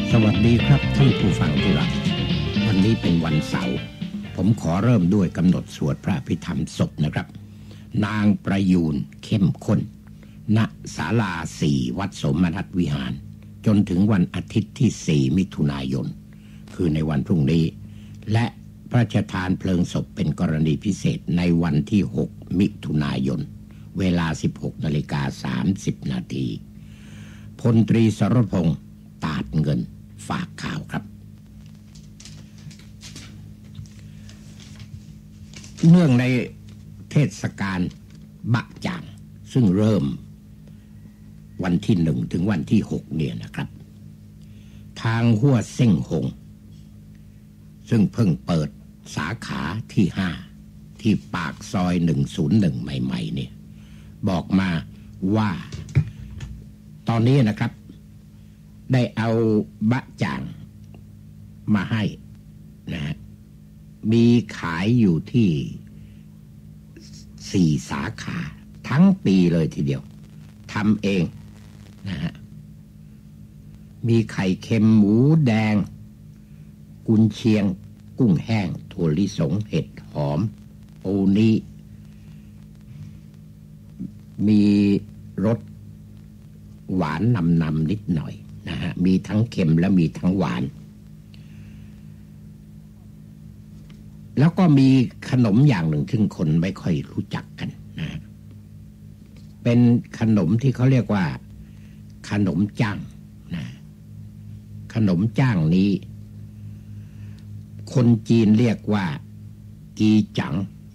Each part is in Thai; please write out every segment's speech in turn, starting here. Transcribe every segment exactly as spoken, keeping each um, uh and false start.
สวัสดีครับท่านผู้ฟังที่รักวันนี้เป็นวันเสาร์ผมขอเริ่มด้วยกำหนดสวดพระอภิธรรมศพนะครับนางประยูนเข้มข้นณศาลาสี่วัดสมนัตวิหารจนถึงวันอาทิตย์ที่สี่มิถุนายนคือในวันพรุ่งนี้และพระราชทานเพลิงศพเป็นกรณีพิเศษในวันที่หกมิถุนายนเวลา สิบหกนาฬิกาสามสิบนาทีพลตรีสรพงษ์ตาดเงินฝากข่าวครับเนื่องในเทศกาลบะจ่างซึ่งเริ่มวันที่หนึ่งถึงวันที่หกเนี่ยนะครับทางหัวเส้งหงซึ่งเพิ่งเปิดสาขาที่ห้าที่ปากซอยหนึ่งศูนย์หนึ่งใหม่ๆเนี่ยบอกมาว่าตอนนี้นะครับได้เอาบะจ่างมาให้นะฮะมีขายอยู่ที่สี่สาขาทั้งปีเลยทีเดียวทำเองนะฮะมีไข่เค็มหมูแดงกุนเชียงกุ้งแห้งถั่วลิสงเห็ดหอมโอนิมีรสหวานนำนำนิดหน่อยนะฮะมีทั้งเค็มและมีทั้งหวานแล้วก็มีขนมอย่างหนึ่งซึ่งคนไม่ค่อยรู้จักกันนะเป็นขนมที่เขาเรียกว่าขนมจ้างนะขนมจ้างนี้คนจีนเรียกว่ากีจัง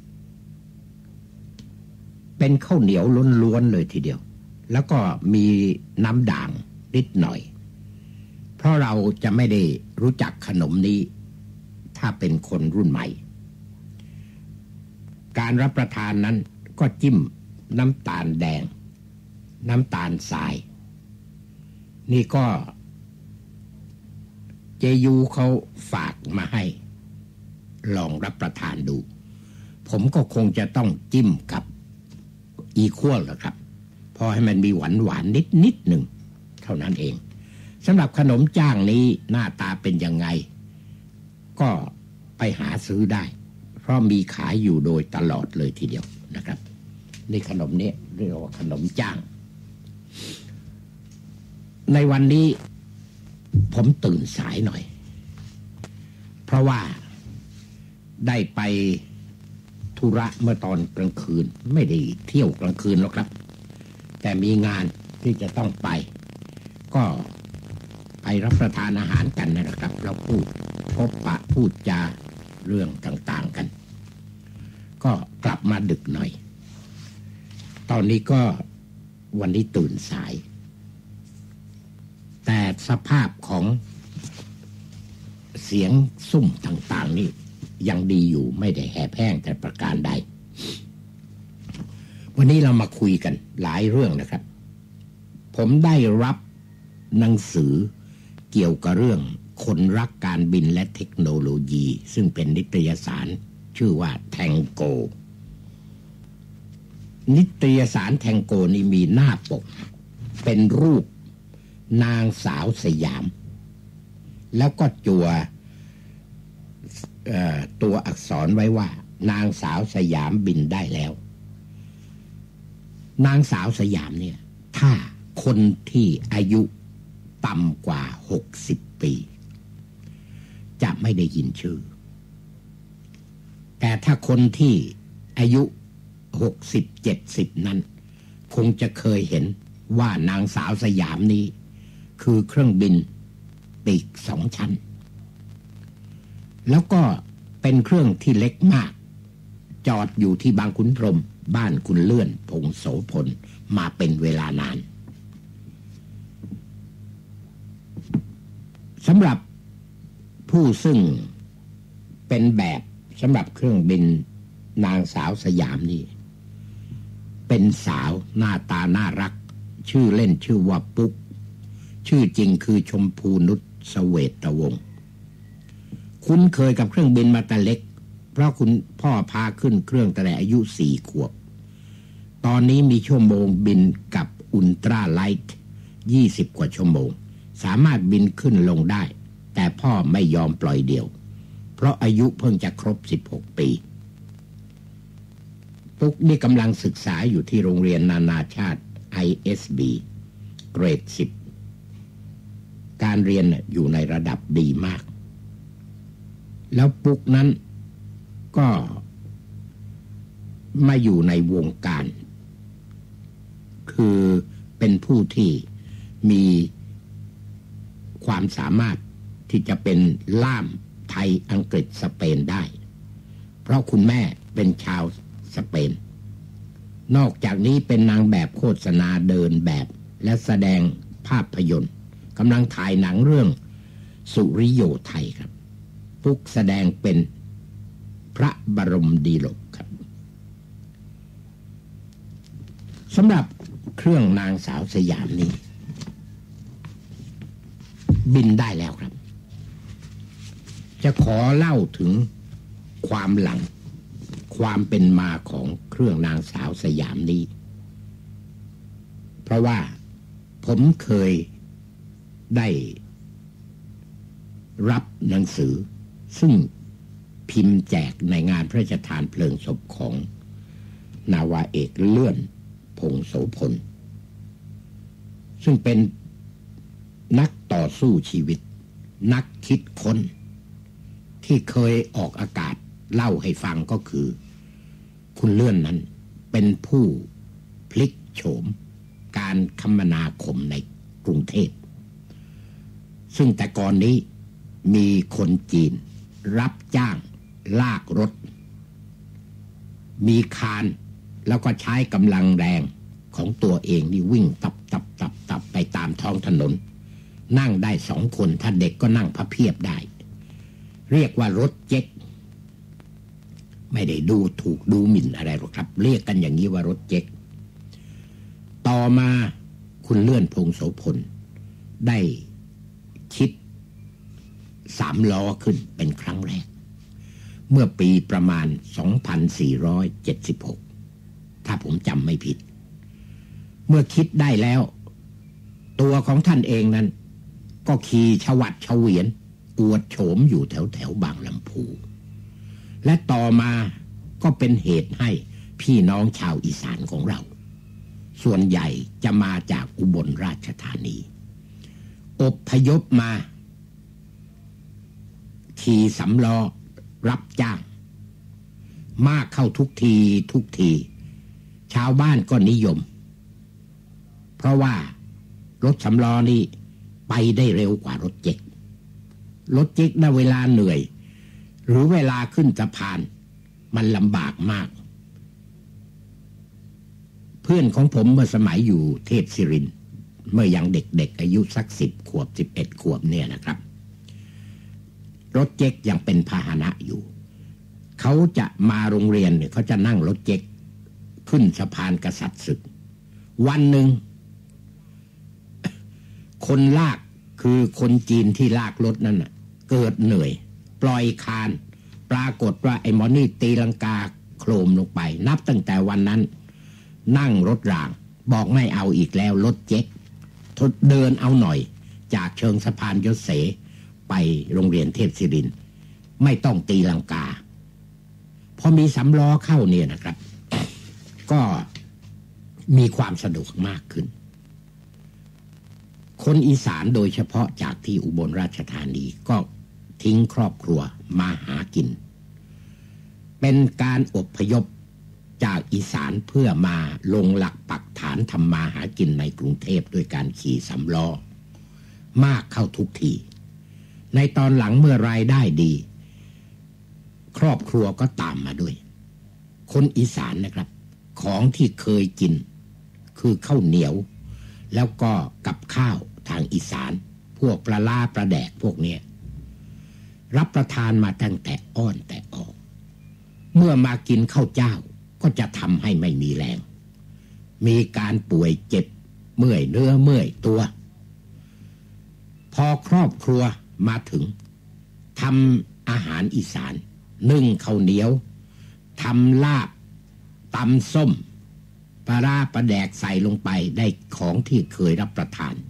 เป็นข้าวเหนียวล้วนๆเลยทีเดียวแล้วก็มีน้ำด่างนิดหน่อยเพราะเราจะไม่ได้รู้จักขนมนี้ถ้าเป็นคนรุ่นใหม่การรับประทานนั้นก็จิ้มน้ำตาลแดงน้ำตาลทรายนี่ก็เจยูเขาฝากมาให้ลองรับประทานดูผมก็คงจะต้องจิ้มกับอีควอลล่ะครับพอให้มันมีหวานหวานนิดนิดหนึ่งเท่านั้นเองสำหรับขนมจ้างนี้หน้าตาเป็นยังไงก็ไปหาซื้อได้เพราะมีขายอยู่โดยตลอดเลยทีเดียวนะครับนี่ขนมนี้เรียกว่าขนมจ้างในวันนี้ผมตื่นสายหน่อยเพราะว่าได้ไปธุระเมื่อตอนกลางคืนไม่ได้เที่ยวกลางคืนหรอกครับแต่มีงานที่จะต้องไปก็ไปรับประทานอาหารกันนะครับเราพูดพบปะพูดจาเรื่องต่างๆกันก็กลับมาดึกหน่อยตอนนี้ก็วันนี้ตื่นสายแต่สภาพของเสียงซุ่มต่างๆนี่ยังดีอยู่ไม่ได้แหบแห้งแต่ประการใดวันนี้เรามาคุยกันหลายเรื่องนะครับผมได้รับหนังสือเกี่ยวกับเรื่องคนรักการบินและเทคโนโลยีซึ่งเป็นนิตยสารชื่อว่าแทงโกนิตยสารแทงโกนี่มีหน้าปกเป็นรูปนางสาวสยามแล้วก็จัวตัวอักษรไว้ว่านางสาวสยามบินได้แล้วนางสาวสยามเนี่ยถ้าคนที่อายุต่ำกว่าหกสิบปีจะไม่ได้ยินชื่อแต่ถ้าคนที่อายุหกสิบเจ็ดสิบนั้นคงจะเคยเห็นว่านางสาวสยามนี้คือเครื่องบินปีกสองชั้นแล้วก็เป็นเครื่องที่เล็กมากจอดอยู่ที่บางขุนพรหมบ้านคุณเลื่อนพงโสพลมาเป็นเวลานานสำหรับผู้ซึ่งเป็นแบบสำหรับเครื่องบินนางสาวสยามนี่เป็นสาวหน้าตาน่ารักชื่อเล่นชื่อว่าปุ๊กชื่อจริงคือชมพูนุชเสวตวงศ์คุ้นเคยกับเครื่องบินมาแต่เล็กเพราะคุณพ่อพาขึ้นเครื่องแต่อายุสี่ขวบตอนนี้มีชั่วโมงบินกับอุลตร้าไลท์ยี่สิบกว่าชั่วโมงสามารถบินขึ้นลงได้แต่พ่อไม่ยอมปล่อยเดี่ยวเพราะอายุเพิ่งจะครบสิบหกปีปุ๊กนี่กำลังศึกษาอยู่ที่โรงเรียนนานาชาติ ไอ เอส บี เกรดสิบการเรียนอยู่ในระดับดีมากแล้วปุ๊กนั้นก็มาอยู่ในวงการคือเป็นผู้ที่มีความสามารถที่จะเป็นล่ามไทยอังกฤษสเปนได้เพราะคุณแม่เป็นชาวสเปนนอกจากนี้เป็นนางแบบโฆษณาเดินแบบและแสดงภาพยนตร์กำลังถ่ายหนังเรื่องสุริโยไทยครับปุ๊กแสดงเป็นพระบรมดีโลกครับสำหรับเครื่องนางสาวสยามนี้บินได้แล้วครับจะขอเล่าถึงความหลังความเป็นมาของเครื่องนางสาวสยามนี้เพราะว่าผมเคยได้รับหนังสือซึ่งพิมพ์แจกในงานพระราชทานเพลิงศพของนาวาเอกเลื่อนพงษ์โสพลซึ่งเป็นนักต่อสู้ชีวิตนักคิดค้นที่เคยออกอากาศเล่าให้ฟังก็คือคุณเลื่อนนั้นเป็นผู้พลิกโฉมการคมนาคมในกรุงเทพซึ่งแต่ก่อนนี้มีคนจีนรับจ้างลากรถมีคานแล้วก็ใช้กำลังแรงของตัวเองนี่วิ่งตับตับตับตับไปตามท้องถนนนั่งได้สองคนถ้าเด็กก็นั่งพับเพียบได้เรียกว่ารถเจ๊กไม่ได้ดูถูกดูหมิ่นอะไรหรอกครับเรียกกันอย่างนี้ว่ารถเจ๊กต่อมาคุณเลื่อนพงษ์โสพลได้คิดสามล้อขึ้นเป็นครั้งแรกเมื่อปีประมาณสองพันสี่ร้อยเจ็ดสิบหกถ้าผมจำไม่ผิดเมื่อคิดได้แล้วตัวของท่านเองนั้นก็ขี่ฉวัดเฉวียนอวดโฉมอยู่แถวแถวบางลำพูและต่อมาก็เป็นเหตุให้พี่น้องชาวอีสานของเราส่วนใหญ่จะมาจากอุบลราชธานีอพยพมาขี่สำล้อรับจ้างมากเข้าทุกทีทุกทีชาวบ้านก็นิยมเพราะว่ารถสำล้อนี่ไปได้เร็วกว่ารถเจ็กรถเจ็กน่ะเวลาเหนื่อยหรือเวลาขึ้นสะพานมันลำบากมากเพื่อนของผมเมื่อสมัยอยู่เทพศิรินทร์เมื่อยังเด็กๆอายุสักสิบขวบสิบเอ็ดขวบเนี่ยนะครับรถเจ็กยังเป็นพาหนะอยู่เขาจะมาโรงเรียนเนี่ยเขาจะนั่งรถเจ็กขึ้นสะพานกษัตริย์ศึกวันหนึ่งคนลากคือคนจีนที่ลากรถนั่นน่ะเกิดเหนื่อยปล่อยคานปรากฏว่าไอ้หมอนี่ตีลังกาโครมลงไปนับตั้งแต่วันนั้นนั่งรถรางบอกไม่เอาอีกแล้วรถเจ๊กทดเดินเอาหน่อยจากเชิงสะพานยศเสไปโรงเรียนเทพศิรินทร์ไม่ต้องตีลังกาพอมีสำล้อเข้าเนี่ยนะครับก็มีความสะดวกมากขึ้นคนอีสานโดยเฉพาะจากที่อุบลราชธานีก็ทิ้งครอบครัวมาหากินเป็นการอพยพจากอีสานเพื่อมาลงหลักปักฐานทำมาหากินในกรุงเทพด้วยการขี่สำล้อมากเข้าทุกทีในตอนหลังเมื่อรายได้ดีครอบครัวก็ตามมาด้วยคนอีสานนะครับของที่เคยกินคือข้าวเหนียวแล้วก็กับข้าวทางอีสานพวกปลาล่าปลาแดกพวกเนี้ยรับประทานมาตั้งแต่อ้อนแต่ออกเมื่อมากินข้าวเจ้าก็จะทำให้ไม่มีแรงมีการป่วยเจ็บเมื่อยเนื้อเมื่อยตัวพอครอบครัวมาถึงทำอาหารอีสานนึ่งข้าวเหนียวทำลาบตำส้มปลาร้าปลาแดกใส่ลงไปได้ของที่เคยรับประทาน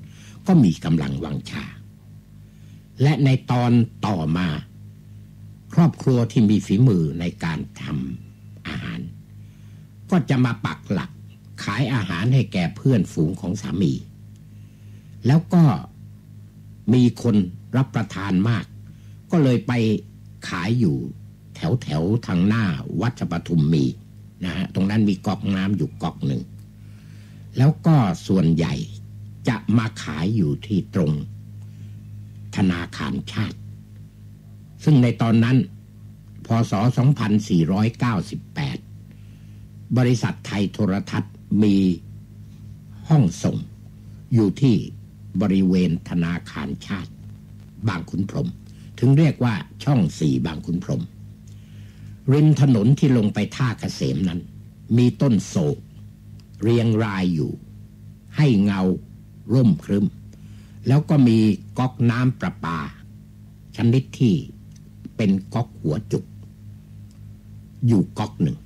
ก็มีกำลังวังชาและในตอนต่อมาครอบครัวที่มีฝีมือในการทำอาหารก็จะมาปักหลักขายอาหารให้แก่เพื่อนฝูงของสามีแล้วก็มีคนรับประทานมากก็เลยไปขายอยู่แถวแถวทางหน้าวัดปทุมมีนะฮะตรงนั้นมีก๊อกน้ำอยู่ก๊อกหนึ่งแล้วก็ส่วนใหญ่จะมาขายอยู่ที่ตรงธนาคารชาติซึ่งในตอนนั้นพ.ศ. สองพันสี่ร้อยเก้าสิบแปดบริษัทไทยโทรทัศน์มีห้องส่งอยู่ที่บริเวณธนาคารชาติบางขุนพรหมถึงเรียกว่าช่องสี่บางขุนพรหมริมถนนที่ลงไปท่าเกษมนั้นมีต้นโศกเรียงรายอยู่ให้เงาร่มครึ้มแล้วก็มีก๊อกน้ำประปาชนิดที่เป็นก๊อกหัวจุกอยู่ก๊อกหนึ่ง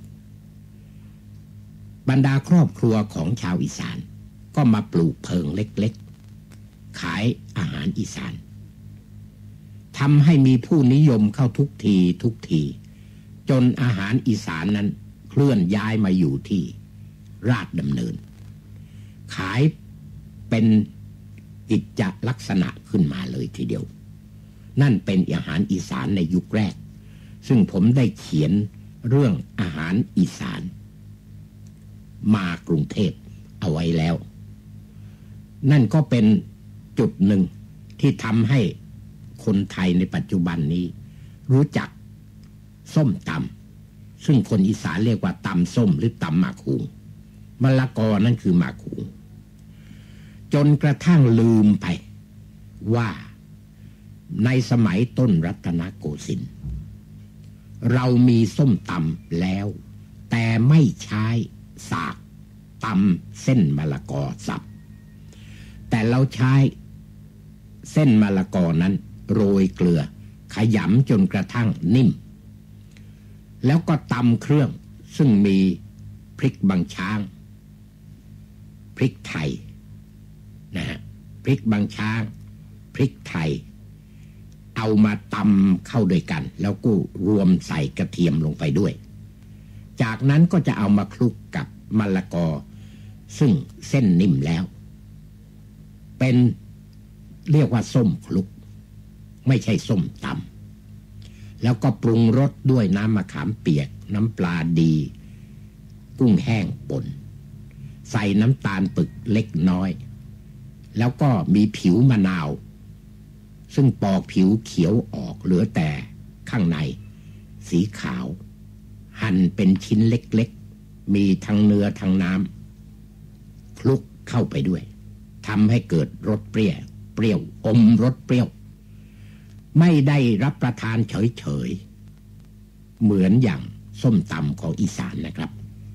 บรรดาครอบครัวของชาวอีสานก็มาปลูกเพิงเล็กๆขายอาหารอีสานทำให้มีผู้นิยมเข้าทุกทีทุกทีจนอาหารอีสานนั้นเคลื่อนย้ายมาอยู่ที่ราชดำเนินขายเป็นกิจจลักษณะขึ้นมาเลยทีเดียวนั่นเป็นอาหารอีสานในยุคแรกซึ่งผมได้เขียนเรื่องอาหารอีสานมากรุงเทพเอาไว้แล้วนั่นก็เป็นจุดหนึ่งที่ทำให้คนไทยในปัจจุบันนี้รู้จักส้มตำซึ่งคนอีสานเรียกว่าตำส้มหรือตำหมากหุงมะละกอนั่นคือหมากหุงจนกระทั่งลืมไปว่าในสมัยต้นรัตนโกสินทร์เรามีส้มตำแล้วแต่ไม่ใช้สากตำเส้นมะละกอสับแต่เราใช้เส้นมะละกอนั้นโรยเกลือขยำจนกระทั่งนิ่มแล้วก็ตำเครื่องซึ่งมีพริกบางช้างพริกไทยนะฮะพริกบางช้างพริกไทยเอามาตำเข้าด้วยกันแล้วก็รวมใส่กระเทียมลงไปด้วยจากนั้นก็จะเอามาคลุกกับมะละกอซึ่งเส้นนิ่มแล้วเป็นเรียกว่าส้มคลุกไม่ใช่ส้มตำแล้วก็ปรุงรสด้วยน้ำมะขามเปียกน้ำปลาดีกุ้งแห้งป่นใส่น้ำตาลปึกเล็กน้อยแล้วก็มีผิวมะนาวซึ่งปอกผิวเขียวออกเหลือแต่ข้างในสีขาวหั่นเป็นชิ้นเล็กๆมีทั้งเนื้อทั้งน้ำคลุกเข้าไปด้วยทำให้เกิดรสเปรี้ยวเปรี้ยวอมรสเปรี้ยวไม่ได้รับประทานเฉยๆเหมือนอย่างส้มตำของอีสานนะครับ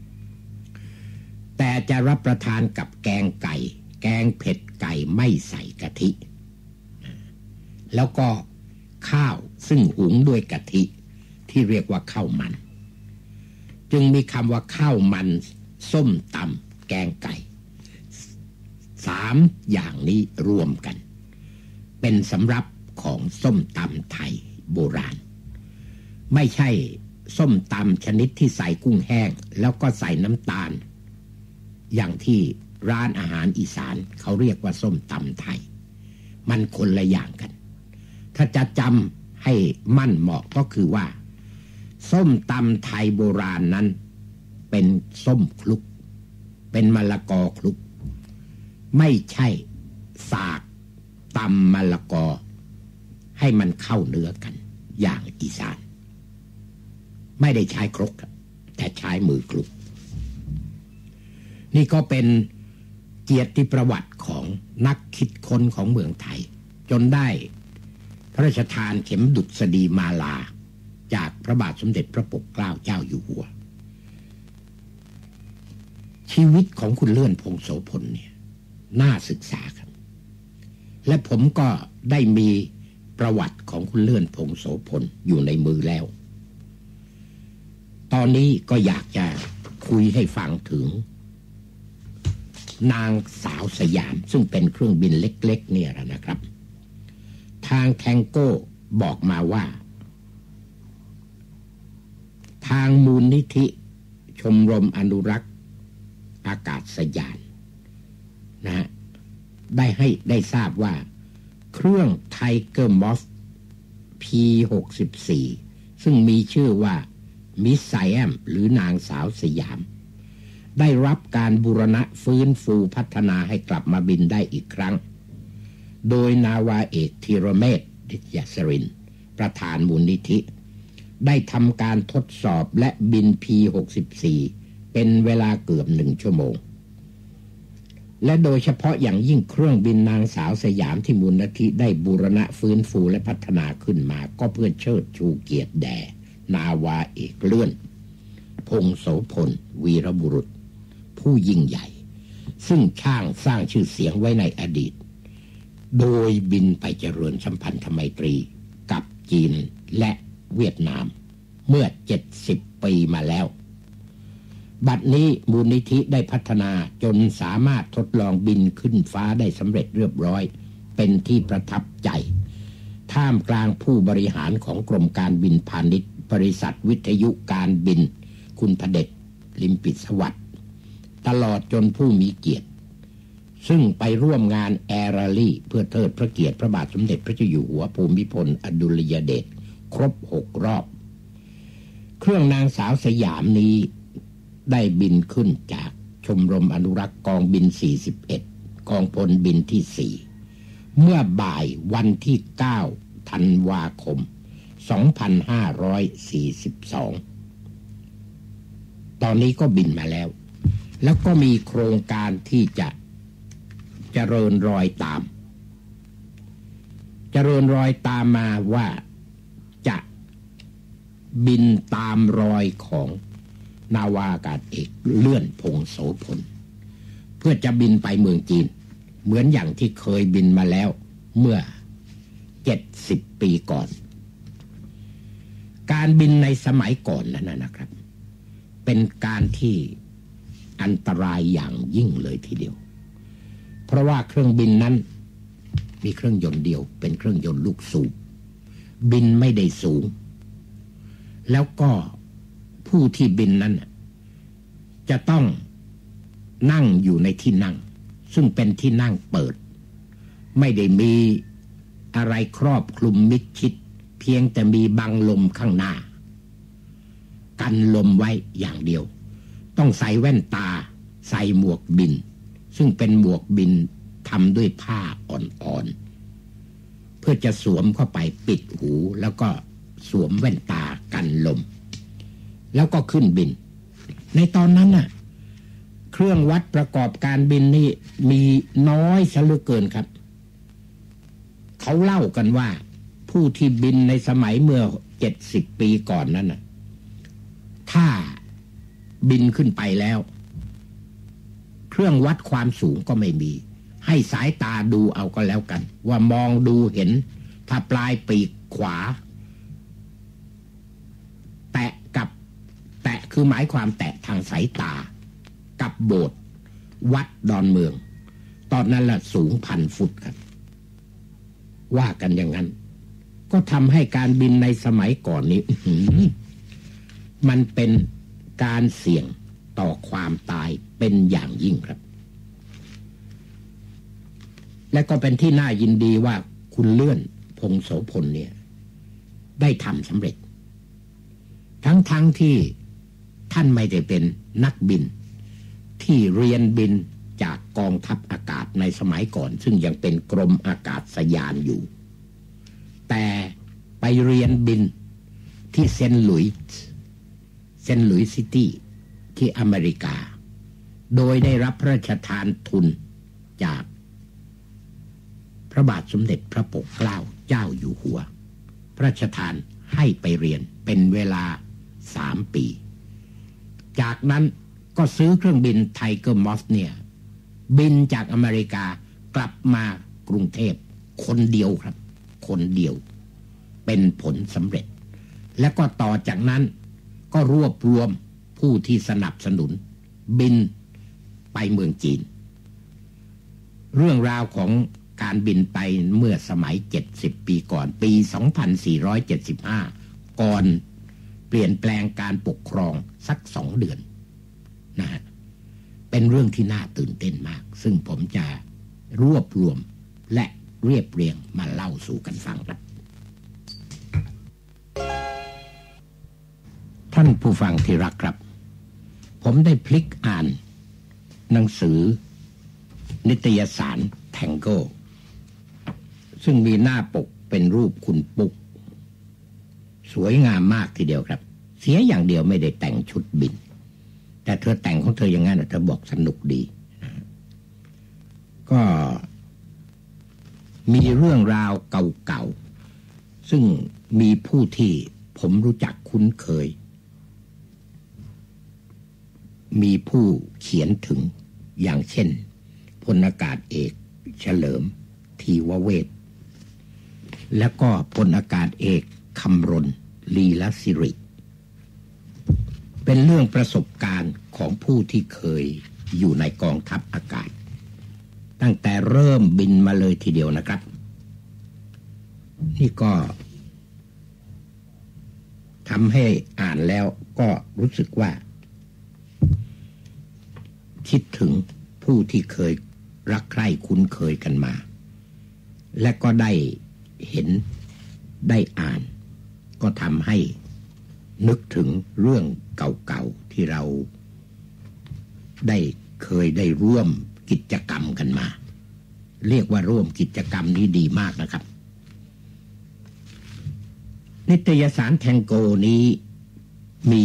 แต่จะรับประทานกับแกงไก่แกงเผ็ดไก่ไม่ใส่กะทิแล้วก็ข้าวซึ่งหุงด้วยกะทิที่เรียกว่าข้าวมันจึงมีคำว่าข้าวมันส้มตำแกงไก่สามอย่างนี้รวมกันเป็นสำรับของส้มตำไทยโบราณไม่ใช่ส้มตำชนิดที่ใส่กุ้งแห้งแล้วก็ใส่น้ำตาลอย่างที่ร้านอาหารอีสานเขาเรียกว่าส้มตำไทยมันคนละอย่างกันถ้าจะจำให้มั่นเหมาะก็คือว่าส้มตำไทยโบราณนั้นเป็นส้มคลุกเป็นมะละกอคลุกไม่ใช่สากตำมะละกอให้มันเข้าเนื้อกันอย่างอีสานไม่ได้ใช้ครกแต่ใช้มือคลุกนี่ก็เป็นเกียรติประวัติของนักคิดค้นของเมืองไทยจนได้พระราชทานเข็มดุษฎีมาลาจากพระบาทสมเด็จพระปกเกล้าเจ้าอยู่หัวชีวิตของคุณเลื่อนพงษ์โสพลเนี่ยน่าศึกษาครับและผมก็ได้มีประวัติของคุณเลื่อนพงษ์โสพลอยู่ในมือแล้วตอนนี้ก็อยากจะคุยให้ฟังถึงนางสาวสยามซึ่งเป็นเครื่องบินเล็กๆเนี่ยนะครับทางแทงโก้บอกมาว่าทางมูลนิธิชมรมอนุรักษ์อากาศยานนะฮะได้ให้ได้ทราบว่าเครื่องไทเกอร์มอส พี หกสิบสี่ ซึ่งมีชื่อว่ามิสไซแอมหรือนางสาวสยามได้รับการบูรณะฟื้นฟูพัฒนาให้กลับมาบินได้อีกครั้งโดยนาวาเอกธีรเมธ ดิษยสรินทร์ประธานมูลนิธิได้ทำการทดสอบและบิน พี หกสิบสี่ เป็นเวลาเกือบหนึ่งชั่วโมงและโดยเฉพาะอย่างยิ่งเครื่องบินนางสาวสยามที่มูลนิธิได้บูรณะฟื้นฟูและพัฒนาขึ้นมาก็เพื่อเชิดชูเกียรติแด่นาวาเอกเลื่อนพงษ์โสพลวีรบุรุษผู้ยิ่งใหญ่ซึ่งช่างสร้างชื่อเสียงไว้ในอดีตโดยบินไปเจริญสัมพันธไมตรีกับจีนและเวียดนามเมื่อเจ็ดสิบปีมาแล้วบัดนี้มูลนิธิได้พัฒนาจนสามารถทดลองบินขึ้นฟ้าได้สำเร็จเรียบร้อยเป็นที่ประทับใจท่ามกลางผู้บริหารของกรมการบินพาณิชย์บริษัทวิทยุการบินคุณพเดชลิมปิสวัสดิ์ตลอดจนผู้มีเกียรติซึ่งไปร่วมงานแอร์ราลี่เพื่อเทิดพระเกียรติพระบาทสมเด็จพระเจ้าอยู่หัวภูมิพลอดุลยเดชครบหกรอบเครื่องนางสาวสยามนี้ได้บินขึ้นจากชมรมอนุรักษ์กองบินสี่สิบเอ็ดกองพลบินที่สี่เมื่อบ่ายวันที่เก้าธันวาคมสองพันห้าร้อยสี่สิบสองตอนนี้ก็บินมาแล้วแล้วก็มีโครงการที่จะเจริญรอยตามเจริญรอยตามมาว่าจะบินตามรอยของนาวาอากาศเอกเลื่อนพงษ์โสพลเพื่อจะบินไปเมืองจีนเหมือนอย่างที่เคยบินมาแล้วเมื่อเจ็ดสิบปีก่อนการบินในสมัยก่อนนั้นนะครับเป็นการที่อันตรายอย่างยิ่งเลยทีเดียวเพราะว่าเครื่องบินนั้นมีเครื่องยนต์เดียวเป็นเครื่องยนต์ลูกสูบบินไม่ได้สูงแล้วก็ผู้ที่บินนั้นจะต้องนั่งอยู่ในที่นั่งซึ่งเป็นที่นั่งเปิดไม่ได้มีอะไรครอบคลุมมิดชิดเพียงแต่มีบังลมข้างหน้ากันลมไว้อย่างเดียวต้องใส่แว่นตาใส่หมวกบินซึ่งเป็นหมวกบินทำด้วยผ้าอ่อนๆเพื่อจะสวมเข้าไปปิดหูแล้วก็สวมแว่นตากันลมแล้วก็ขึ้นบินในตอนนั้นน่ะเครื่องวัดประกอบการบินนี่มีน้อยซะเหลือเกินครับเขาเล่ากันว่าผู้ที่บินในสมัยเมื่อเจ็ดสิบปีก่อนนั้นน่ะถ้าบินขึ้นไปแล้วเครื่องวัดความสูงก็ไม่มีให้สายตาดูเอาก็แล้วกันว่ามองดูเห็นถ้าปลายปีกขวาแตะกับแตะคือหมายความแตะทางสายตากับโบสถ์วัดดอนเมืองตอนนั้นละสูงพันฟุตครับว่ากันอย่างนั้นก็ทำให้การบินในสมัยก่อนนี้มันเป็นการเสี่ยงต่อความตายเป็นอย่างยิ่งครับและก็เป็นที่น่ายินดีว่าคุณเลื่อนพงษ์โสพลเนี่ยได้ทำสำเร็จทั้งๆ ท, ที่ท่านไม่ได้เป็นนักบินที่เรียนบินจากกองทัพอากาศในสมัยก่อนซึ่งยังเป็นกรมอากาศยานอยู่แต่ไปเรียนบินที่เซนต์หลุยส์เซนต์หลุยส์ซิตี้ที่อเมริกาโดยได้รับพระราชทานทุนจากพระบาทสมเด็จพระปกเกล้าเจ้าอยู่หัวพระราชทานให้ไปเรียนเป็นเวลาสามปีจากนั้นก็ซื้อเครื่องบินไทเกอร์มอสเนี่ยบินจากอเมริกากลับมากรุงเทพคนเดียวครับคนเดียวเป็นผลสำเร็จและก็ต่อจากนั้นก็รวบรวมผู้ที่สนับสนุนบินไปเมืองจีนเรื่องราวของการบินไปเมื่อสมัยเจ็ดสิบปีก่อนปีสองพันสี่ร้อยเจ็ดสิบห้าก่อนเปลี่ยนแปลงการปกครองสักสองเดือนนะฮะเป็นเรื่องที่น่าตื่นเต้นมากซึ่งผมจะรวบรวมและเรียบเรียงมาเล่าสู่กันฟังครับท่านผู้ฟังที่รักครับผมได้พลิกอ่านหนังสือนิตยสารแทงโก้ซึ่งมีหน้าปกเป็นรูปคุณปุ๊กสวยงามมากทีเดียวครับเสียอย่างเดียวไม่ได้แต่งชุดบินแต่เธอแต่งของเธออย่างนั้นเธอบอกสนุกดีก็มีเรื่องราวเก่าๆซึ่งมีผู้ที่ผมรู้จักคุ้นเคยมีผู้เขียนถึงอย่างเช่นพลอากาศเอกเฉลิมทีวเวศแล้วก็พลอากาศเอกคำรณลีลสิริเป็นเรื่องประสบการณ์ของผู้ที่เคยอยู่ในกองทัพอากาศตั้งแต่เริ่มบินมาเลยทีเดียวนะครับนี่ก็ทำให้อ่านแล้วก็รู้สึกว่าคิดถึงผู้ที่เคยรักใคร่คุ้นเคยกันมาและก็ได้เห็นได้อ่านก็ทำให้นึกถึงเรื่องเก่าๆที่เราได้เคยได้ร่วมกิจกรรมกันมาเรียกว่าร่วมกิจกรรมนี้ดีมากนะครับนิตยสารแทงโกนี้มี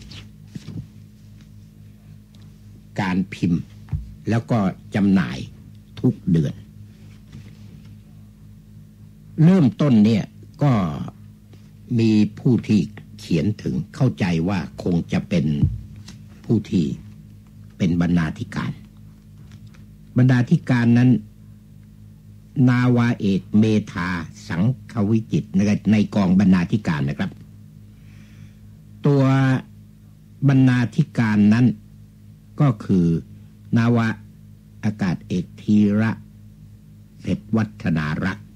การพิมพ์แล้วก็จำหน่ายทุกเดือนเริ่มต้นเนี่ยก็มีผู้ที่เขียนถึงเข้าใจว่าคงจะเป็นผู้ที่เป็นบรรณาธิการบรรณาธิการนั้นนาวาเอกเมธาสังควิจิตรในกองบรรณาธิการนะครับตัวบรรณาธิการนั้นก็คือนาวาอากาศเอกธีระเศรษฐวัฒนารักษ์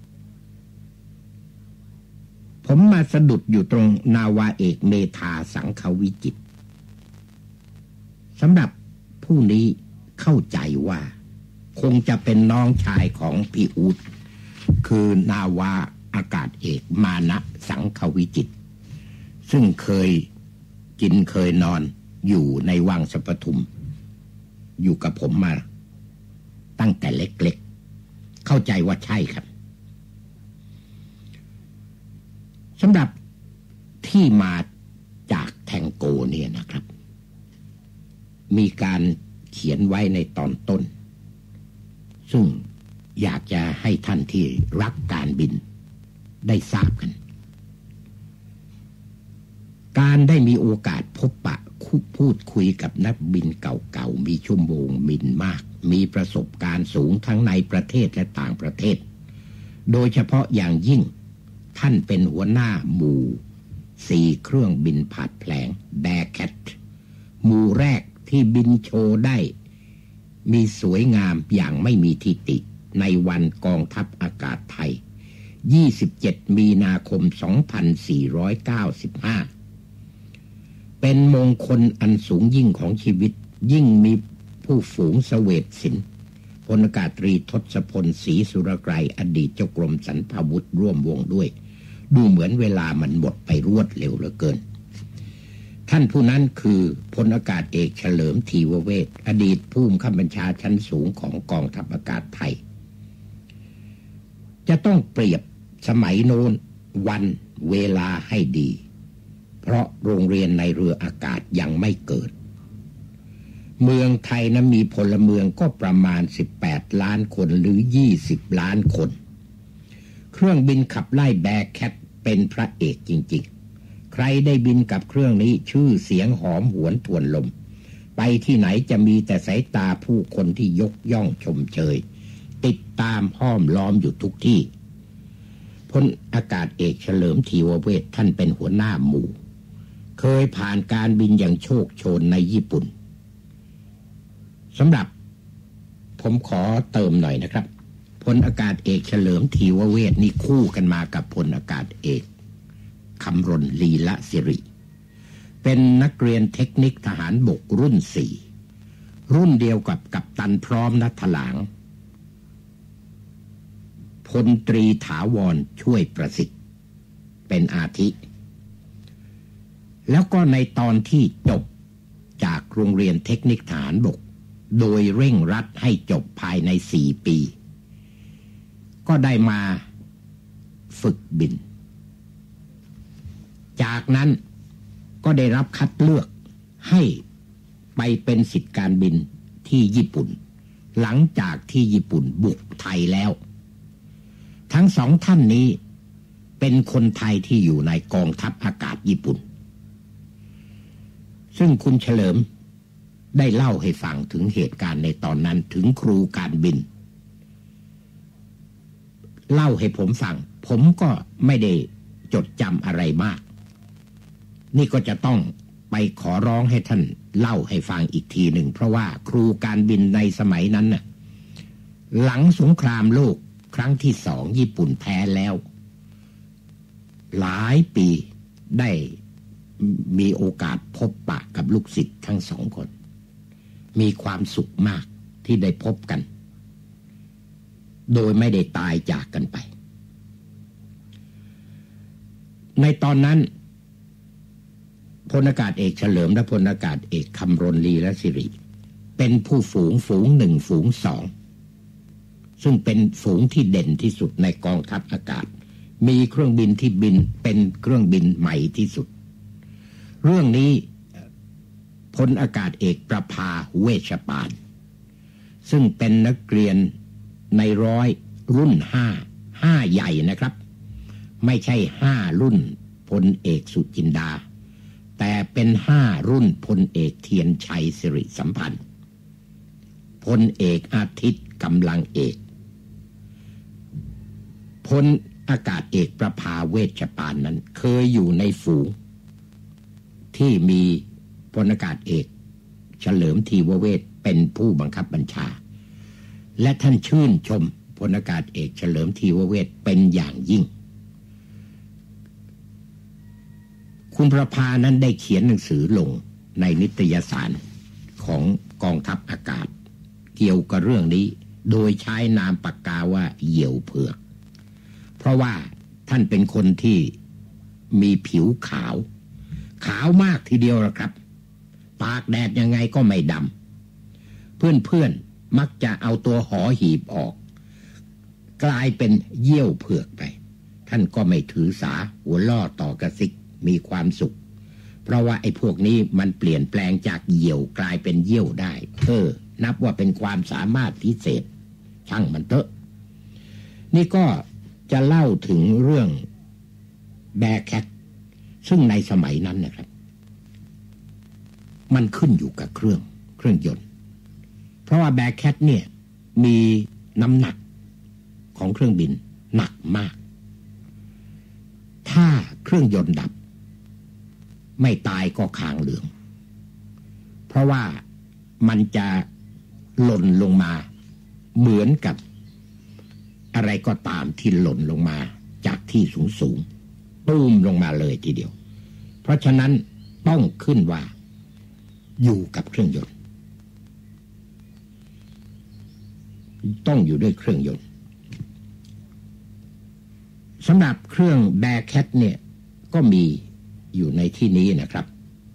ผมมาสะดุดอยู่ตรงนาวาเอกเมธาสังควิจิตรสำหรับผู้นี้เข้าใจว่าคงจะเป็นน้องชายของพี่อู๊ดคือนาวาอากาศเอกมานะสังควิจิตรซึ่งเคยกินเคยนอนอยู่ในวังสปทุมอยู่กับผมมาตั้งแต่เล็กๆเข้าใจว่าใช่ครับสำหรับที่มาจากแทงโกเนี่ยนะครับมีการเขียนไว้ในตอนต้นซึ่งอยากจะให้ท่านที่รักการบินได้ทราบกันการได้มีโอกาสพบปะพูดคุยกับนักบินเก่าๆมีชั่วโมงบินมากมีประสบการณ์สูงทั้งในประเทศและต่างประเทศโดยเฉพาะอย่างยิ่งท่านเป็นหัวหน้าหมู่สี่เครื่องบินผาดแผลงแบร์แคทหมู่แรกที่บินโชว์ได้มีสวยงามอย่างไม่มีทิฏฐิในวันกองทัพอากาศไทยยี่สิบเจ็ดมีนาคมสองพันสี่ร้อยเก้าสิบห้าเป็นมงคลอันสูงยิ่งของชีวิตยิ่งมีผู้ฝูงเสวตศิลป์พลอากาศตรีทศพลศรีสุรไกรอดีตเจ้ากรมสรรพาวุธร่วมวงด้วยดูเหมือนเวลามันหมดไปรวดเร็วเหลือเกินท่านผู้นั้นคือพลอากาศเอกเฉลิมทีวเวศอดีตผู้บังคับบัญชาชั้นสูงของกองทัพอากาศไทยจะต้องเปรียบสมัยโน้นวันเวลาให้ดีเพราะโรงเรียนในเรืออากาศยังไม่เกิดเมืองไทยนั้นมีพลเมืองก็ประมาณสิบแปดล้านคนหรือยี่สิบล้านคนเครื่องบินขับไล่แบร์แคทเป็นพระเอกจริงๆใครได้บินกับเครื่องนี้ชื่อเสียงหอมหวนทวนลมไปที่ไหนจะมีแต่สายตาผู้คนที่ยกย่องชมเชยติดตามห้อมล้อมอยู่ทุกที่พลอากาศเอกเฉลิมทีวเวศท่านเป็นหัวหน้าหมู่เคยผ่านการบินอย่างโชคโชนในญี่ปุ่นสำหรับผมขอเติมหน่อยนะครับพลอากาศเอกเฉลิมธีวเวทนี่คู่กันมากับพลอากาศเอกคำรณลีละสิริเป็นนักเรียนเทคนิคทหารบกรุ่นสี่รุ่นเดียวกับกัปตันพร้อมนัทหลางพลตรีถาวรช่วยประสิทธิ์เป็นอาทิแล้วก็ในตอนที่จบจากโรงเรียนเทคนิคทหารบกโดยเร่งรัดให้จบภายในสี่ปีก็ได้มาฝึกบินจากนั้นก็ได้รับคัดเลือกให้ไปเป็นศิษย์การบินที่ญี่ปุ่นหลังจากที่ญี่ปุ่นบุกไทยแล้วทั้งสองท่านนี้เป็นคนไทยที่อยู่ในกองทัพอากาศญี่ปุ่นซึ่งคุณเฉลิมได้เล่าให้ฟังถึงเหตุการณ์ในตอนนั้นถึงครูการบินเล่าให้ผมฟังผมก็ไม่ได้จดจำอะไรมากนี่ก็จะต้องไปขอร้องให้ท่านเล่าให้ฟังอีกทีหนึ่งเพราะว่าครูการบินในสมัยนั้นน่ะหลังสงครามโลกครั้งที่สองญี่ปุ่นแพ้แล้วหลายปีได้มีโอกาสพบปะกับลูกศิษย์ทั้งสองคนมีความสุขมากที่ได้พบกันโดยไม่ได้ตายจากกันไปในตอนนั้นพลอากาศเอกเฉลิมและพลอากาศเอกคำรณลีละสิริเป็นผู้ฝูงฝูงหนึ่งฝูงสองซึ่งเป็นฝูงที่เด่นที่สุดในกองทัพอากาศมีเครื่องบินที่บินเป็นเครื่องบินใหม่ที่สุดเรื่องนี้พลอากาศเอกประภาเวชปานซึ่งเป็นนักเรียนในร้อยรุ่นห้าห้าใหญ่นะครับไม่ใช่ห้ารุ่นพลเอกสุจินดาแต่เป็นห้ารุ่นพลเอกเทียนชัยสิริสัมพันธ์พลเอกอาทิตย์กำลังเอกพลอากาศเอกประภาเวชปานนั้นเคยอยู่ในฝูงที่มีพลอากาศเอกเฉลิมธีวเวทเป็นผู้บังคับบัญชาและท่านชื่นชมพลอากาศเอกเฉลิมธีวเวทเป็นอย่างยิ่งคุณประภานั้นได้เขียนหนังสือลงในนิตยสารของกองทัพอากาศเกี่ยวกับเรื่องนี้โดยใช้นามปากกาว่าเหยี่ยวเผือกเพราะว่าท่านเป็นคนที่มีผิวขาวขาวมากทีเดียวละครับตากแดดยังไงก็ไม่ดำเพื่อนๆมักจะเอาตัวหอหีบออกกลายเป็นเยี่ยวเผือกไปท่านก็ไม่ถือสาหัวล่อต่อกระซิกมีความสุขเพราะว่าไอ้พวกนี้มันเปลี่ยนแปลงจากเหยี่ยวกลายเป็นเยี่ยวได้เออนับว่าเป็นความสามารถพิเศษช่างมันเถอะนี่ก็จะเล่าถึงเรื่องแบร์แคทซึ่งในสมัยนั้นนะครับมันขึ้นอยู่กับเครื่องเครื่องยนต์เพราะว่าแบร์แคทเนี่ยมีน้ำหนักของเครื่องบินหนักมากถ้าเครื่องยนต์ดับไม่ตายก็คางเหลืองเพราะว่ามันจะหล่นลงมาเหมือนกับอะไรก็ตามที่หล่นลงมาจากที่สูงสูงตุ้มลงมาเลยทีเดียวเพราะฉะนั้นต้องขึ้นว่าอยู่กับเครื่องยนต์ต้องอยู่ด้วยเครื่องยนต์สำหรับเครื่องแบร์แคทเนี่ยก็มีอยู่ในที่นี้นะครับ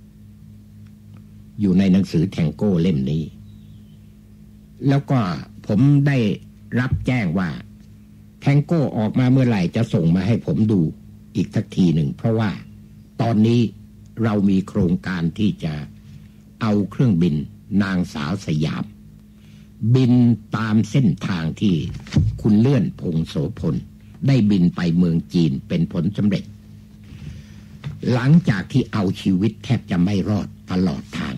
อยู่ในหนังสือแทงโก้เล่มนี้แล้วก็ผมได้รับแจ้งว่าแทงโก้ออกมาเมื่อไหร่จะส่งมาให้ผมดูอีกสักทีหนึ่งเพราะว่าตอนนี้เรามีโครงการที่จะเอาเครื่องบินนางสาวสยามบินตามเส้นทางที่คุณเลื่อนพงษ์โสพลได้บินไปเมืองจีนเป็นผลสำเร็จหลังจากที่เอาชีวิตแทบจะไม่รอดตลอดทาง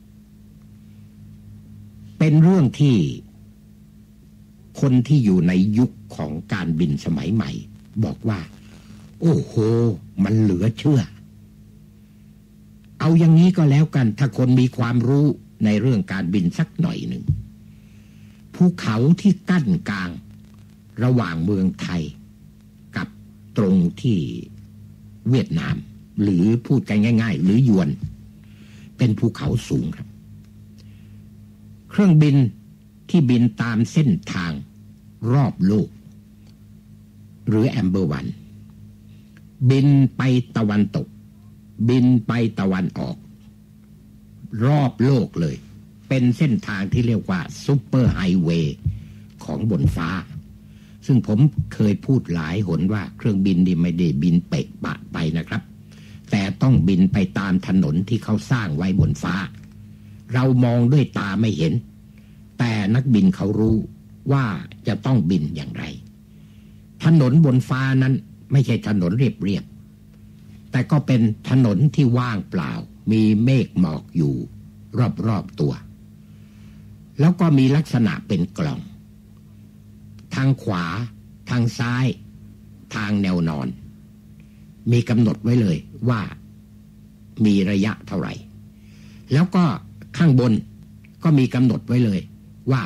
เป็นเรื่องที่คนที่อยู่ในยุคของการบินสมัยใหม่บอกว่าโอ้โหมันเหลือเชื่อเอาอย่างนี้ก็แล้วกันถ้าคนมีความรู้ในเรื่องการบินสักหน่อยหนึ่งพภูเขาที่กั้นกลางระหว่างเมืองไทยกับตรงที่เวียดนามหรือพูดกันง่ายๆหรือยวนเป็นภูเขาสูงครับเครื่องบินที่บินตามเส้นทางรอบโลกหรือแอมเบอร์วันบินไปตะวันตกบินไปตะวันออกรอบโลกเลยเป็นเส้นทางที่เรียกว่าซุปเปอร์ไฮเวย์ของบนฟ้าซึ่งผมเคยพูดหลายหนว่าเครื่องบินนี่ไม่ได้บินเปะปะไปนะครับแต่ต้องบินไปตามถนนที่เขาสร้างไว้บนฟ้าเรามองด้วยตาไม่เห็นแต่นักบินเขารู้ว่าจะต้องบินอย่างไรถนนบนฟ้านั้นไม่ใช่ถนนเรียบๆแต่ก็เป็นถนนที่ว่างเปล่ามีเมฆหมอกอยู่รอบๆตัวแล้วก็มีลักษณะเป็นกล่องทางขวาทางซ้ายทางแนวนอนมีกำหนดไว้เลยว่ามีระยะเท่าไหร่แล้วก็ข้างบนก็มีกำหนดไว้เลยว่า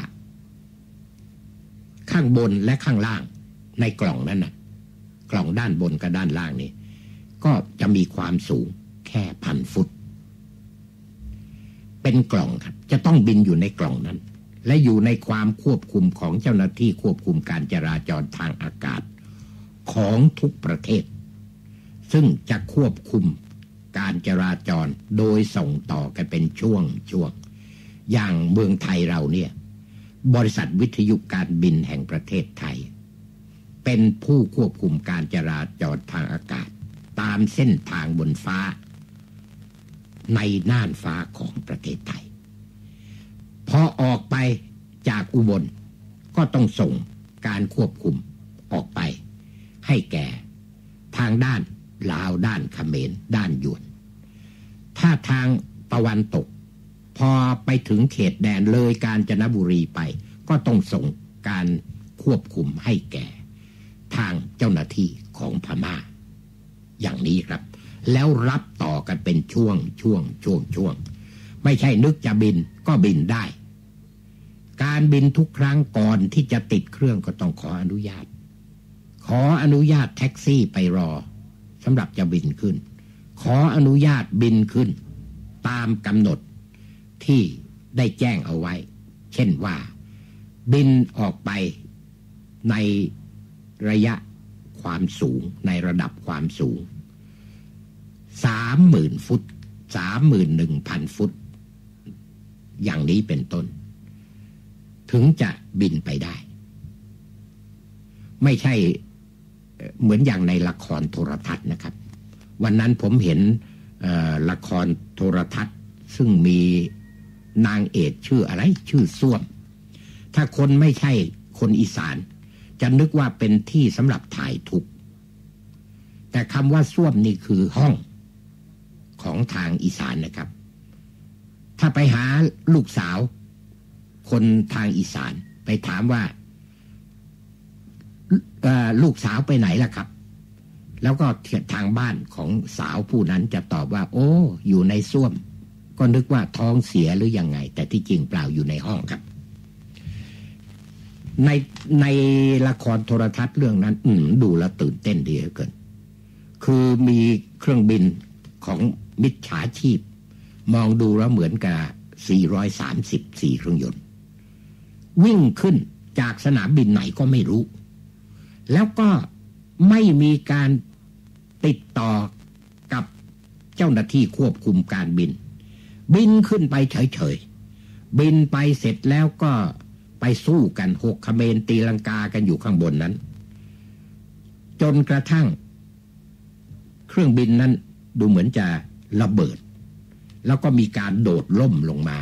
ข้างบนและข้างล่างในกล่องนั้นนะกล่องด้านบนกับด้านล่างนี่ก็จะมีความสูงแค่พันฟุตเป็นกล่องครับจะต้องบินอยู่ในกล่องนั้นและอยู่ในความควบคุมของเจ้าหน้าที่ควบคุมการจราจรทางอากาศของทุกประเทศซึ่งจะควบคุมการจราจรโดยส่งต่อกันเป็นช่วงช่วงอย่างเมืองไทยเราเนี่ยบริษัทวิทยุการบินแห่งประเทศไทยเป็นผู้ควบคุมการจราจรทางอากาศตามเส้นทางบนฟ้าในน่านฟ้าของประเทศไทยพอออกไปจากอุบลก็ต้องส่งการควบคุมออกไปให้แก่ทางด้านลาวด้านเขมรด้านยวนถ้าทางตะวันตกพอไปถึงเขตแดนเลยกาญจนบุรีไปก็ต้องส่งการควบคุมให้แก่ทางเจ้าหน้าที่ของพม่าอย่างนี้ครับแล้วรับต่อกันเป็นช่วงช่วงช่วงช่วงไม่ใช่นึกจะบินก็บินได้การบินทุกครั้งก่อนที่จะติดเครื่องก็ต้องขออนุญาตขออนุญาตแท็กซี่ไปรอสำหรับจะบินขึ้นขออนุญาตบินขึ้นตามกำหนดที่ได้แจ้งเอาไว้เช่นว่าบินออกไปในระยะความสูงในระดับความสูง สามหมื่น ฟุต สามหมื่นหนึ่งพัน ฟุตอย่างนี้เป็นต้นถึงจะบินไปได้ไม่ใช่เหมือนอย่างในละครโทรทัศน์นะครับวันนั้นผมเห็นละครโทรทัศน์ซึ่งมีนางเอกชื่ออะไรชื่อส้วมถ้าคนไม่ใช่คนอีสานจะนึกว่าเป็นที่สำหรับถ่ายทุกข์แต่คำว่าส้วมนี่คือห้องของทางอีสานนะครับถ้าไปหาลูกสาวคนทางอีสานไปถามว่าลูกสาวไปไหนล่ะครับแล้วก็ทางบ้านของสาวผู้นั้นจะตอบว่าโอ้อยู่ในส้วมก็นึกว่าท้องเสียหรือยังไงแต่ที่จริงเปล่าอยู่ในห้องครับในในละครโทรทัศน์เรื่องนั้นอืมดูแล้วตื่นเต้นดีเหลือเกินคือมีเครื่องบินของมิจฉาชีพมองดูแล้วเหมือนกับสี่ร้อยสามสิบสี่เครื่องยนต์วิ่งขึ้นจากสนามบินไหนก็ไม่รู้แล้วก็ไม่มีการติดต่อกับเจ้าหน้าที่ควบคุมการบินบินขึ้นไปเฉยๆบินไปเสร็จแล้วก็ไปสู้กันหกเขมรตีลังกากันอยู่ข้างบนนั้นจนกระทั่งเครื่องบินนั้นดูเหมือนจะระเบิดแล้วก็มีการโดดล่มลงมา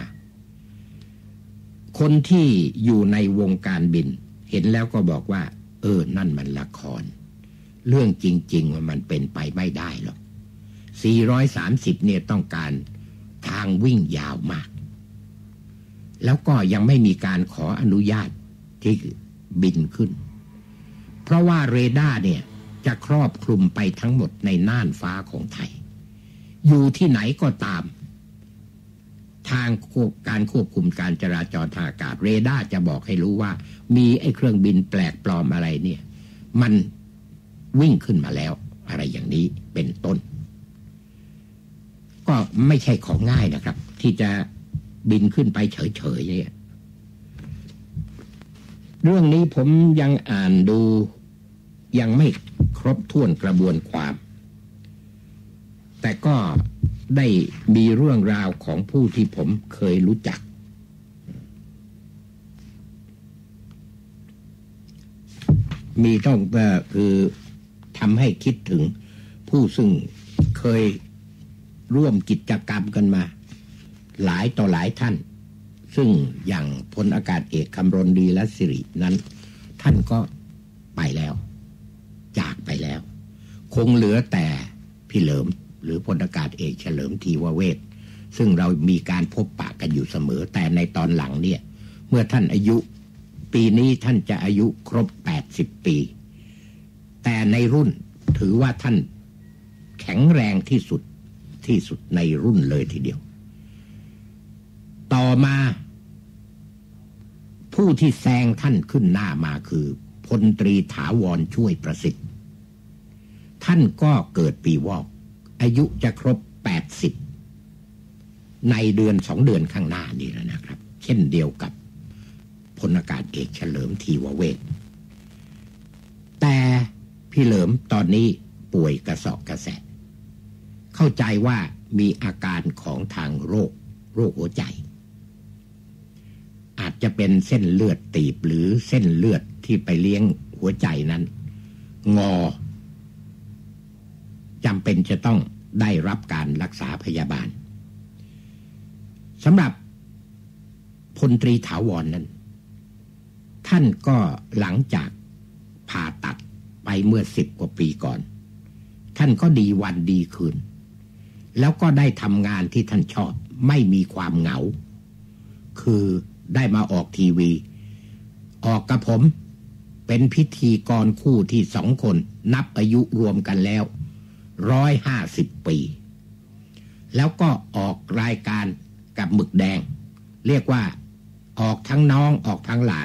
คนที่อยู่ในวงการบินเห็นแล้วก็บอกว่าเออนั่นมันละครเรื่องจริงๆว่ามันเป็นไปไม่ได้หรอกสี่ร้อยสามสิบเนี่ยต้องการทางวิ่งยาวมากแล้วก็ยังไม่มีการขออนุญาตที่บินขึ้นเพราะว่าเรดาร์เนี่ยจะครอบคลุมไปทั้งหมดในน่านฟ้าของไทยอยู่ที่ไหนก็ตามทางการควบคุมการจราจรทางอากาศเรดาร์จะบอกให้รู้ว่ามีไอ้เครื่องบินแปลกปลอมอะไรเนี่ยมันวิ่งขึ้นมาแล้วอะไรอย่างนี้เป็นต้นก็ไม่ใช่ของง่ายนะครับที่จะบินขึ้นไปเฉยๆเนี่ยเรื่องนี้ผมยังอ่านดูยังไม่ครบถ้วนกระบวนความแต่ก็ได้มีเรื่องราวของผู้ที่ผมเคยรู้จักมีต้องคือทำให้คิดถึงผู้ซึ่งเคยร่วมกิจกรรมกันมาหลายต่อหลายท่านซึ่งอย่างพลอากาศเอกคำรณดีและสิรินั้นท่านก็ไปแล้วจากไปแล้วคงเหลือแต่พี่เหลิมหรือพลอากาศเอกเฉลิมทีวเวศซึ่งเรามีการพบปะกันอยู่เสมอแต่ในตอนหลังเนี่ยเมื่อท่านอายุปีนี้ท่านจะอายุครบแปดสิบปีแต่ในรุ่นถือว่าท่านแข็งแรงที่สุดที่สุดในรุ่นเลยทีเดียวต่อมาผู้ที่แซงท่านขึ้นหน้ามาคือพลตรีถาวรช่วยประสิทธิ์ท่านก็เกิดปีวอกอายุจะครบแปดสิบในเดือนสองเดือนข้างหน้านี่แล้วนะครับเช่นเดียวกับพลอากาศเอกเฉลิมทีวเวศแต่พี่เหลิมตอนนี้ป่วยกระสอบกระแสะเข้าใจว่ามีอาการของทางโรคโรคหัวใจอาจจะเป็นเส้นเลือดตีบหรือเส้นเลือดที่ไปเลี้ยงหัวใจนั้นงอจำเป็นจะต้องได้รับการรักษาพยาบาลสำหรับพลตรีถาวร นั้นท่านก็หลังจากผ่าตัดไปเมื่อสิบกว่าปีก่อนท่านก็ดีวันดีคืนแล้วก็ได้ทำงานที่ท่านชอบไม่มีความเหงาคือได้มาออกทีวีออกกับผมเป็นพิธีกรคู่ที่สองคนนับอายุรวมกันแล้วร้อยห้าสิบปีแล้วก็ออกรายการกับหมึกแดงเรียกว่าออกทั้งน้องออกทั้งหลาน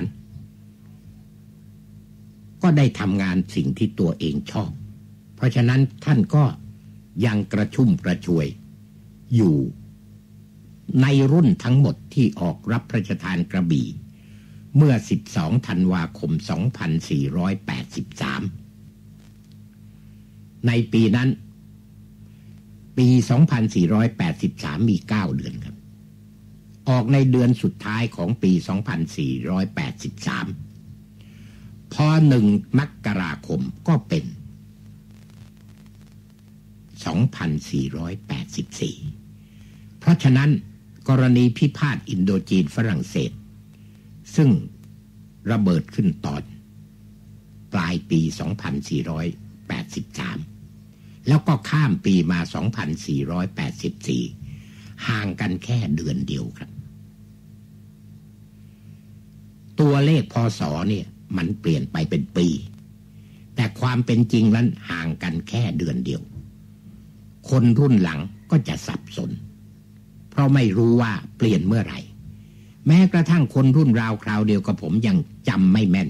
ก็ได้ทำงานสิ่งที่ตัวเองชอบเพราะฉะนั้นท่านก็ยังกระชุ่มกระชวยอยู่ในรุ่นทั้งหมดที่ออกรับพระราชทานกระบี่เมื่อสิบสองธันวาคมสองพันสี่ร้อยแปดสิบสามในปีนั้นปีสองพันสี่ร้อยแปดสิบสามมีเก้าเดือนครับออกในเดือนสุดท้ายของปีสองพันสี่ร้อยแปดสิบสามพอหนึ่งมกราคมก็เป็นสองพันสี่ร้อยแปดสิบสี่เพราะฉะนั้นกรณีพิพาทอินโดจีนฝรั่งเศสซึ่งระเบิดขึ้นตอนปลายปีสองพันสี่ร้อยแปดสิบสามแล้วก็ข้ามปีมาสองพันสี่ร้อยแปดสิบสี่ห่างกันแค่เดือนเดียวครับตัวเลขพศเนี่ยมันเปลี่ยนไปเป็นปีแต่ความเป็นจริงนั้นห่างกันแค่เดือนเดียวคนรุ่นหลังก็จะสับสนเพราะไม่รู้ว่าเปลี่ยนเมื่อไหร่แม้กระทั่งคนรุ่นราวคราวเดียวกับผมยังจำไม่แม่น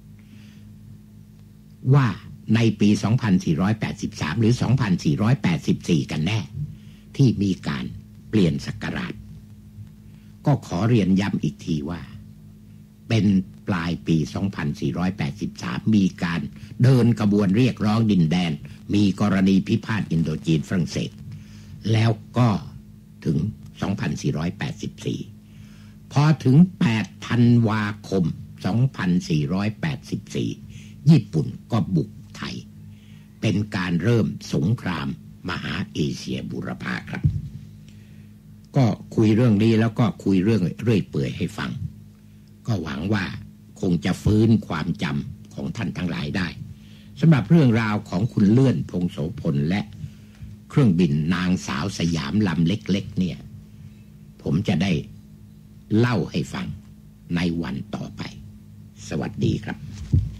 ว่าในปีสองพันสี่ร้อยแปดสิบสามหรือสองพันสี่ร้อยแปดสิบสี่กันแน่ที่มีการเปลี่ยนศักราชก็ขอเรียนย้ำอีกทีว่าเป็นปลายปีสองพันสี่ร้อยแปดสิบสามมีการเดินขบวนเรียกร้องดินแดนมีกรณีพิพาทอินโดจีนฝรั่งเศสแล้วก็ถึงสองพันสี่ร้อยแปดสิบสี่พอถึงแปดธันวาคมสองพันสี่ร้อยแปดสิบสี่ญี่ปุ่นก็บุกไทยเป็นการเริ่มสงครามมหาเอเชียบูรพาครับก็คุยเรื่องนี้แล้วก็คุยเรื่องเรื่อยเปื่อยให้ฟังก็หวังว่าคงจะฟื้นความจำของท่านทั้งหลายได้สำหรับเรื่องราวของคุณเลื่อนพงโสพลและเครื่องบินนางสาวสยามลำเล็กๆเนี่ยผมจะได้เล่าให้ฟังในวันต่อไปสวัสดีครับ